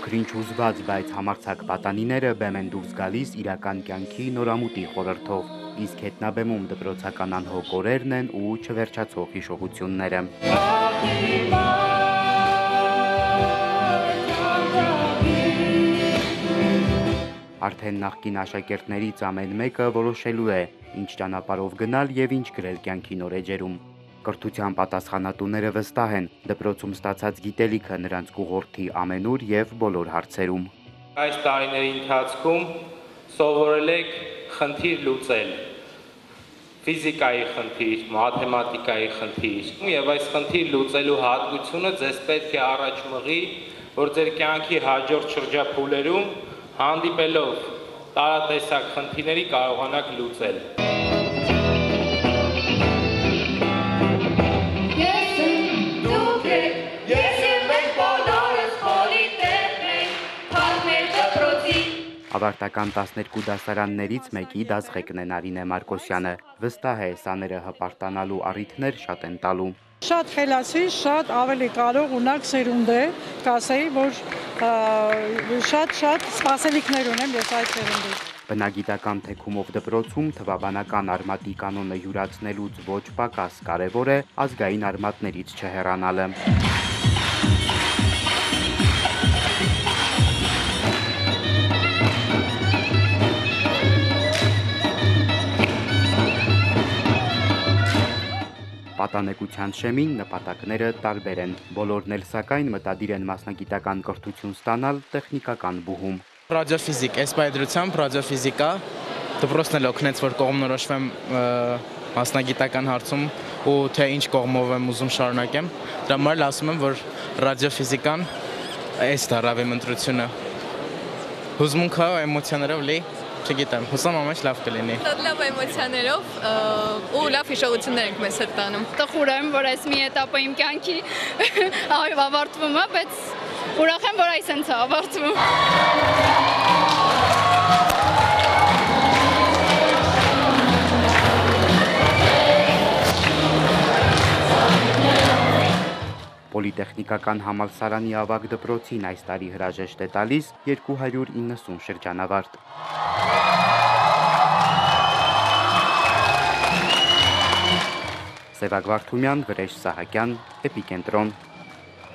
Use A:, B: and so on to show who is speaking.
A: Փոքրինչ ուզված, բայց համարձակ պատանիները բեմ են դուրս գալիս իրական կյանքի նորամուտի խորհրդով, իսկ հետնաբեմում դպրոցական անհոգ օրերն են ու չվերջացող հիշողությունները։ Արդեն նախկին աշակերտներից ամեն մեկը որոշելու է, ինչ ճանապարհով գնալ եւ ինչ գրել կյանքի նոր էջերում։ Կրթության պատասխանատուները վստահ են, դպրոցում ստացած գիտելիքը նրանց կուղորդի ամենուր եւ բոլոր հարցերում։
B: Այս տարիների ընթացքում սովորել եք խնդիր լուծել, ֆիզիկայի խնդիր, մաթեմատիկայի խնդիր, եւ այս խնդիր լուծելու հատկությունը ձեզ պետք է առաջ մղի, որ ձեր կյանքի հաջորդ շրջափուլերում հանդիպելով տարատեսակ խնդիրների կարողանաք լուծել։
A: Ավարտական 12 դասարաններից մեկի դասղեկն է Նարինե Մարկոսյանը, վստահ է սաները հպարտանալու առիթներ շատ են տալու։
C: Շատ խելացի, շատ ավելի կարող ունակ սերունդ է, կասեի, որ շատ սպասելիքներ ունեմ ես այդ սերունդից։
A: Բնագիտական թեքումով դպրոցում թվաբանական արմատի կանոնը յուրացնելուց ոչ պակաս կարևոր է ազգային արմատներից չհեռանալը։ Պատանեկության շեմին նպատակները տարբեր են, բոլորն էլ սակայն մտադիր են մասնագիտական կրթություն ստանալ տեխնիկական բուհում։
D: Ռադիոֆիզիկ, էսպայդրությամբ ռադիոֆիզիկա, դպրոցն էլ օգնեց, որ կողմնորոշվեմ մասնագիտական հարցում ու թե ինչ կողմով եմ ուզում շարունակեմ։ Դրա համար էլ ասում եմ, որ ռադիոֆիզիկան էս դարավ իմ ընտրությունը։ Հուզմունքը, էմոցիաներով լի, չգիտեմ, հուսամ ամեն ինչ լավ կլինի։
E: Շատ լավ էմոցիաներով ու լավ հիշողություններ ենք մեզ հետ տանում։
F: Տխուր եմ, որ այս մի էտապը իմ կյանքի ավարտվում է, բայց ուրախ եմ, որ այսպես է ավարտվում։
A: Պոլիտեխնիկական համալսարանի ավագ դպրոցին այս տարի հրաժեշտ է տալիս 290 շրջանավարտ։ Սևակ Վարդումյան, Վրեժ Սահակյան, Էպիկենտրոն։